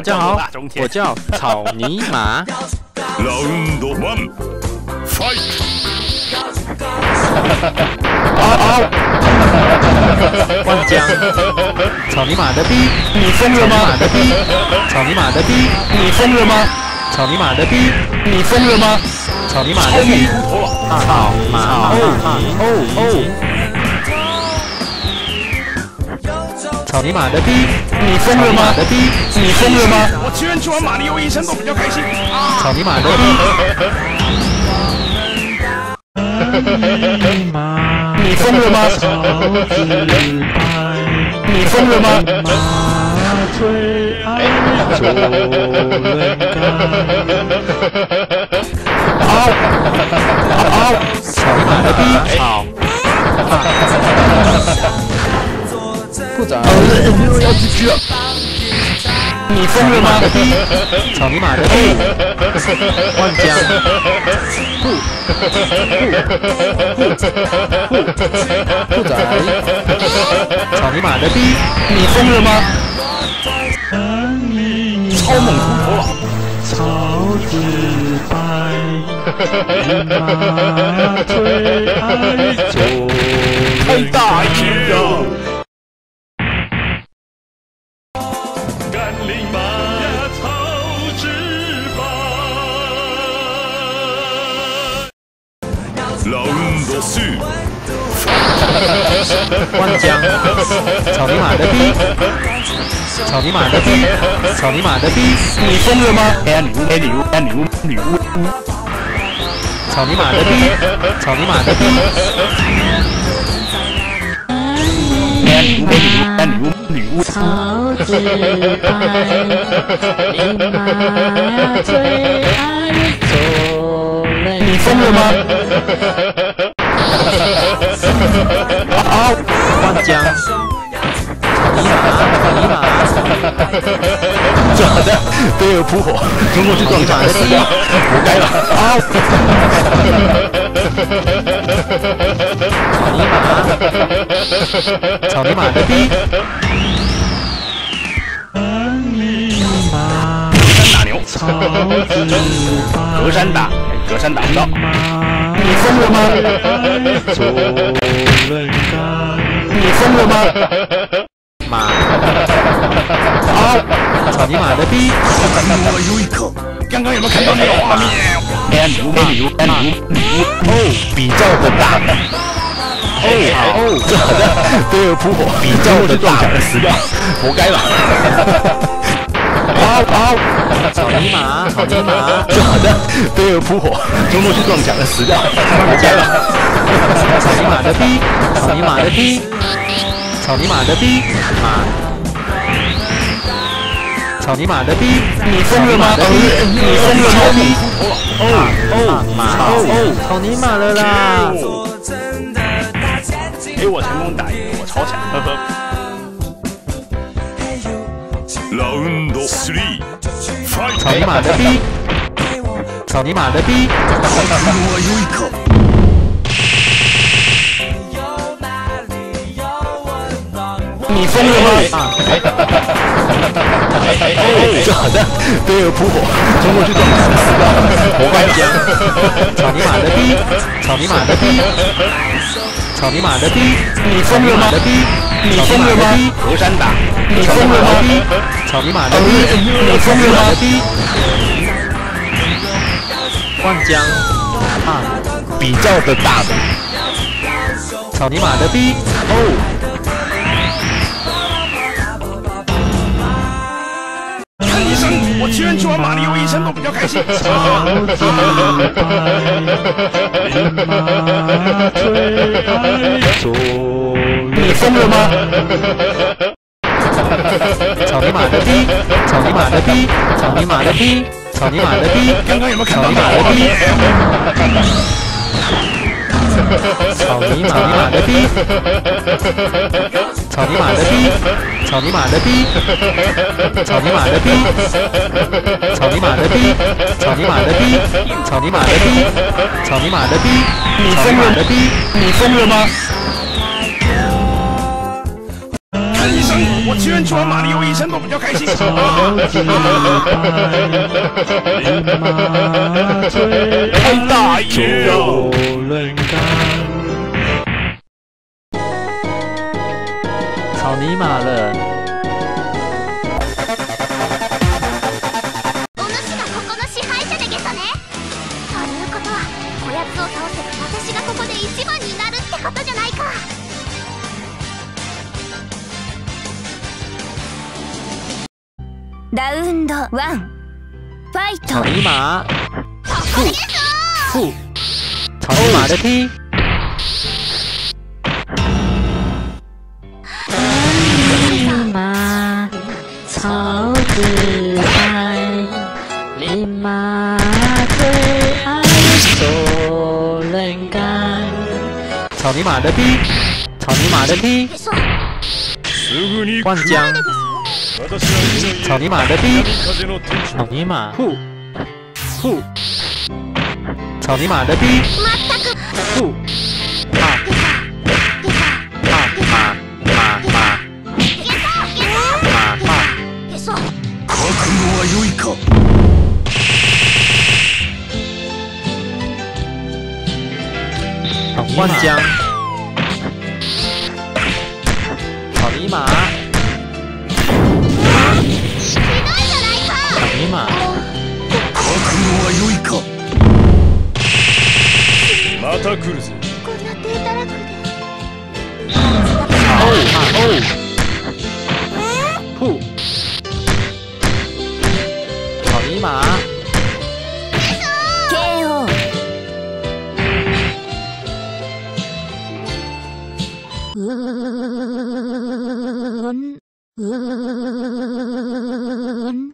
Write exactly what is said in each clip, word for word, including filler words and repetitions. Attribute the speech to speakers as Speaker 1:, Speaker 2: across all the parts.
Speaker 1: 家好，我叫草泥马。
Speaker 2: Round one, fight！
Speaker 1: 嗷嗷！万江，草泥马的逼，你疯了吗？草泥马的逼，你疯了吗？草泥马的逼，你疯了吗？草泥马的逼，草马哦哦哦！ 草泥马的逼，你疯了吗？的逼，你疯了吗？
Speaker 2: 我居然去玩马里奥医生都比较开心。
Speaker 1: 草泥马的逼，你疯了吗？你疯了吗？最爱做人嗷嗷！草泥马的逼，草。 部长，又要出去了！你疯了吗？草泥马的屁！万江，不不不部长，草泥马的逼！你疯了吗？
Speaker 2: 超猛秃头了！
Speaker 1: 超自白，马最爱做
Speaker 2: 太大意了！ Round two，
Speaker 1: 万江，草泥马的逼，草泥马的逼，草泥马的逼，你疯了吗？
Speaker 2: 黑暗女巫，黑女巫，黑女巫，女巫，
Speaker 1: 草泥马的逼，草泥马的逼，
Speaker 2: 黑暗女巫，黑女巫，女巫，
Speaker 3: 草自白，马最爱做人。
Speaker 1: 你疯了吗？ 好，万江，草泥马，草泥马，
Speaker 2: 咋的？飞蛾扑火，冲过去撞墙，死掉，活该了。
Speaker 1: 好，草泥马，草泥马的逼，
Speaker 2: 隔山打牛，隔山打，隔山打不到。
Speaker 1: 你疯了吗？做人干，你疯了吗？马，好，草泥马的逼，
Speaker 2: 我有一口，刚刚有没有看到那个画面？黑暗女巫，黑女巫，黑女巫，女巫，哦，比较的大。哦哦，这好的，飞蛾扑火，比较的大，死掉，活该了。
Speaker 1: 好好，草泥马，草泥马，
Speaker 2: 这好的，飞蛾扑火，冲过去撞墙了，死掉，活该了。
Speaker 1: 草泥马的逼，草泥马的逼，草泥马的逼，马，草泥马的逼，你疯了吗？你疯了吗？逼，哦哦，马哦，草泥马了啦！
Speaker 2: 给我成功打赢，我超强，呵呵。 Round three， fight！
Speaker 1: 草泥马的逼，草泥马的逼，
Speaker 2: 我有一口。
Speaker 1: 你疯了吗？
Speaker 2: 哦，这好的，飞蛾扑火，冲过去撞墙，死掉，活该了。
Speaker 1: 草泥马的逼，草泥马的逼，草泥马的逼，你疯了吗？你疯了吗？
Speaker 2: 隔山打，
Speaker 1: 你疯了吗？草泥马的逼，你疯了吗？万江，啊，
Speaker 2: 比较的大的，
Speaker 1: 草泥马的逼，哦。
Speaker 2: 看医生，我居然去玩马里奥医生都比较开心。
Speaker 1: 你疯了吗？草泥马的逼，草泥马的逼，草泥马的逼，草泥马的逼，
Speaker 2: 刚刚有没有看到
Speaker 1: 草泥马的逼？草泥马的逼，草泥马的逼，草泥马的逼，草泥马的逼，草泥马的逼，草泥马的逼，草泥马的逼，草泥马的逼，你疯了吗？你疯了吗？
Speaker 4: 森医生，我情愿去玩马里奥医生都比较开心。
Speaker 2: 潘大爷啊！
Speaker 1: 草泥马了。
Speaker 5: お主がここの支配者でゲソね。ということはこやつを倒せば私がここで一番になるってことじゃないか。ラウンドワンファイト。
Speaker 1: 草泥马，不不，草泥马的踢。
Speaker 3: 立马草自爱，立马最爱做人干。
Speaker 1: 草泥马的踢，草泥马的踢。万江。草泥马的踢，草泥马，不不，草泥马的踢，不，马马马马马马马。
Speaker 4: 覚悟は良いか。
Speaker 1: 万江，草泥马。草泥马，
Speaker 4: 覚悟は良いか。また来るぜ。
Speaker 5: こんな低たらくで。
Speaker 1: 草哦不，草泥马。
Speaker 5: ケーオー。うん嗯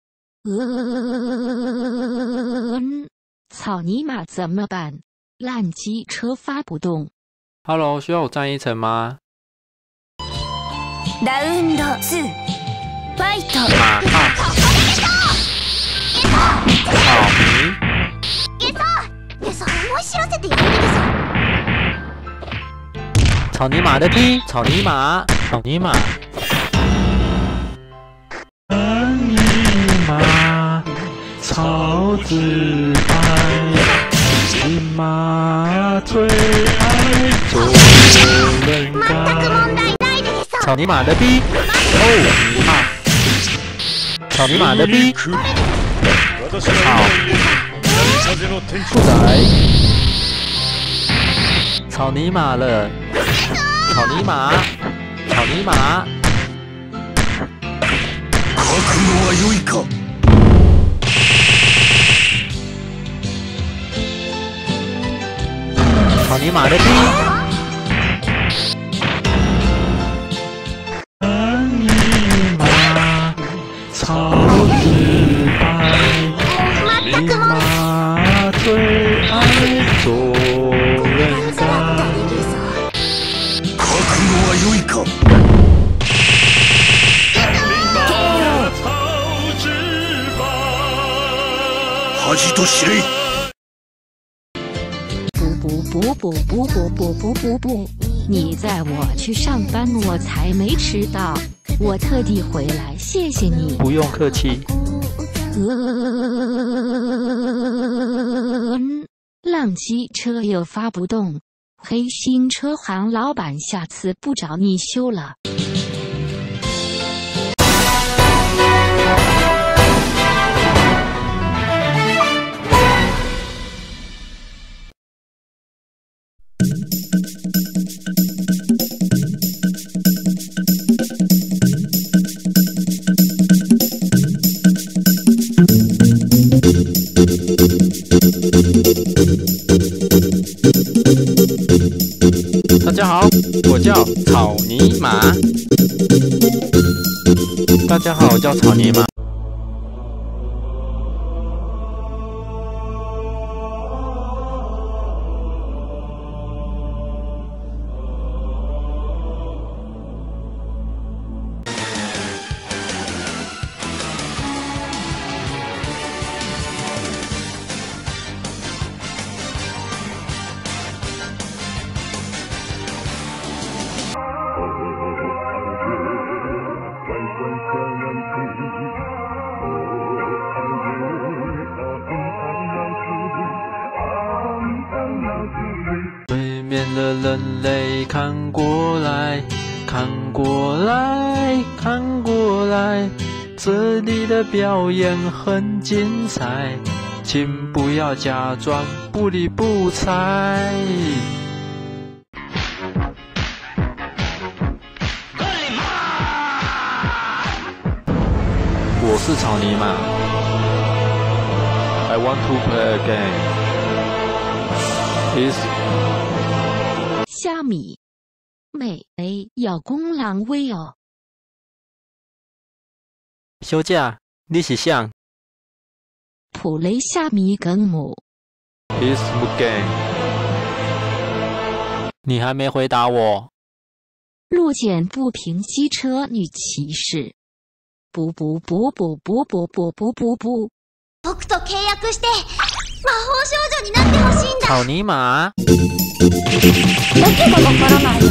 Speaker 3: 嗯，草泥马怎么办？烂机车发不动。
Speaker 1: Hello， 需要我站一层吗？
Speaker 5: ラウンドツーファイト。
Speaker 1: 马啊！草泥。
Speaker 5: ゲソゲソ思い知らせてやるでゲソ。
Speaker 1: 草泥马的踢，草泥马，草泥马。
Speaker 2: 草自爱，立马最爱做人
Speaker 5: 全く問題ないでゲソ。
Speaker 1: 草泥马的踢，哦啊！草泥马的踢，草不来，草泥马了，草泥马，草泥马。
Speaker 4: 覚悟は良いか。
Speaker 1: 草泥马的踢，
Speaker 2: 泥马草自爱，立马最爱做人干。
Speaker 4: 覚悟は良いか。恥と知れ。
Speaker 3: 不不不不不不不不不！你在我去上班，我才没迟到，我特地回来，谢谢你。
Speaker 1: 不用客气。
Speaker 3: 嗯，浪机车又发不动，黑心车行老板下次不找你修了。
Speaker 1: 大家好，我叫草泥马。大家好，我叫草泥马。 对面的人类看过来，看过来，看过来，这里的表演很精彩，请不要假装不理不睬。我是草泥马 ，I want to play a game. Is
Speaker 3: 虾米，美雷要公狼威哦。
Speaker 1: 小姐，你是谁？
Speaker 3: 普雷虾米梗母。
Speaker 1: Is Mugen。你还没回答我。
Speaker 3: 路见不平机车女骑士。不不不不不不不不不不。
Speaker 5: 僕と契約して魔法少女になってほしいんだ。
Speaker 1: 草泥馬。
Speaker 5: わけがわからない。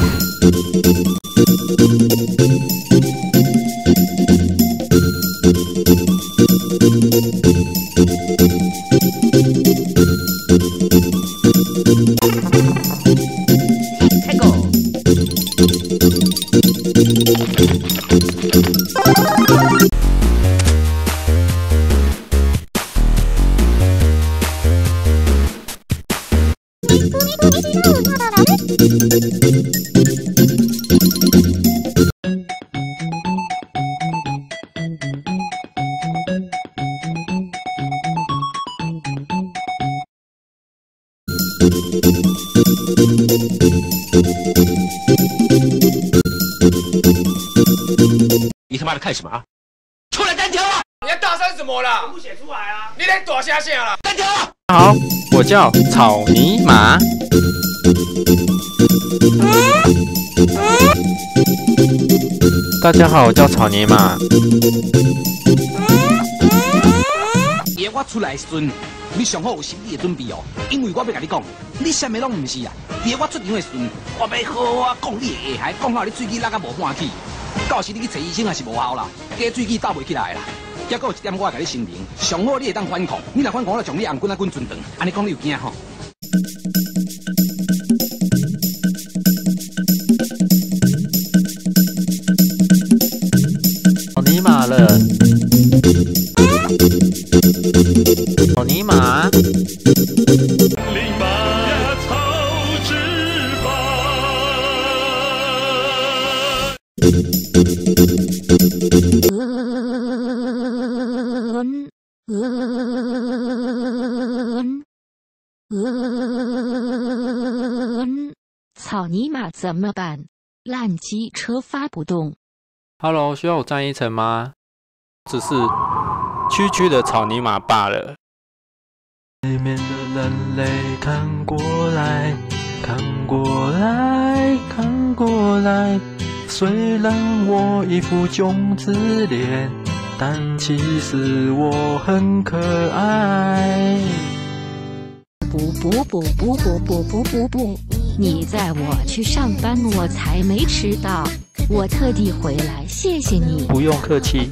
Speaker 6: 你他妈的看什么啊？出来单挑啊！
Speaker 7: 你在大声什么啦？不写出来啊！你在躲下线了？
Speaker 6: 单挑啊！
Speaker 1: 好，我叫草泥马。大家好，我叫草泥马。
Speaker 6: 爷我出来时阵，你上好有心理的准备哦，因为我要甲你讲，你啥物拢唔是啊。爷我出场的时阵，我要好好啊讲你的下海，讲好你喙齿拉甲无换气。到时你去找医生也是无效啦，加喙齿倒袂起来啦。还佫有一点我会甲你声明，上好你会当反抗，你若反抗，我就将你红棍啊棍准断。安尼讲你有惊吼？
Speaker 1: 草泥马了。草泥马。
Speaker 4: 立马草之法。
Speaker 3: 嗯嗯嗯，草泥马怎么办？烂机车发不动。
Speaker 1: Hello， 需要我站一层吗？只是区区的草泥马罢了。对面的人类看过来，看过来，看过来。虽然我一副囧子脸，但其实我很可爱。
Speaker 3: 不不不不不不不不不，你载我去上班，我才没迟到。我特地回来，谢谢你。
Speaker 1: 不用客气。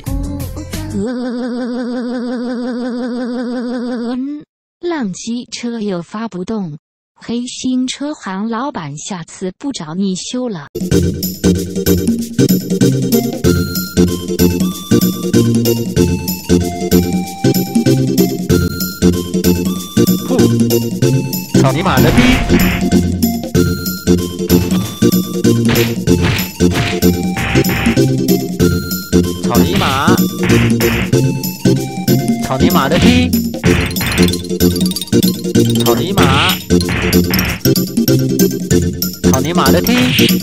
Speaker 3: 嗯，浪机车又发不动，黑心车行老板下次不找你修了。
Speaker 1: 呼，草泥马的逼。草泥马，草泥马的踢，草泥马，草泥马的踢，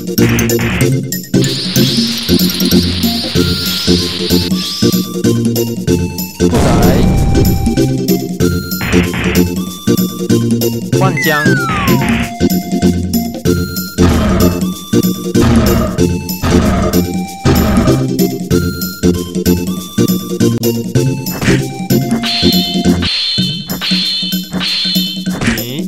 Speaker 1: 不来，万江。你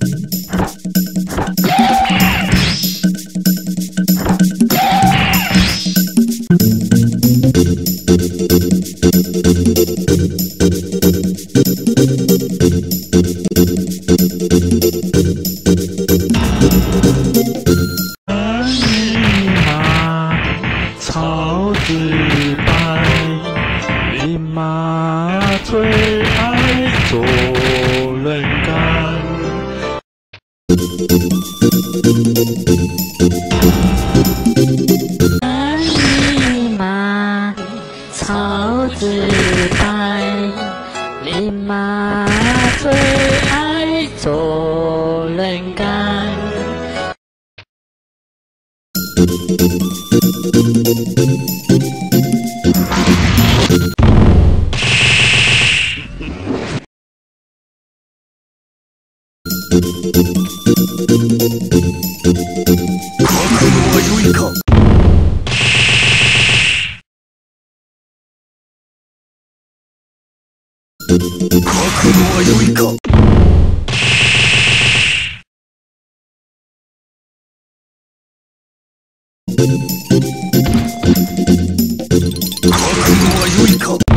Speaker 3: 做人干。
Speaker 2: 覚悟は良いか。覚悟は良いか。覚悟は良いか。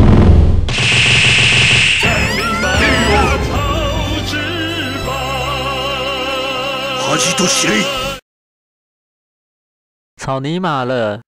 Speaker 2: 恥と知れ。
Speaker 1: 操你妈了！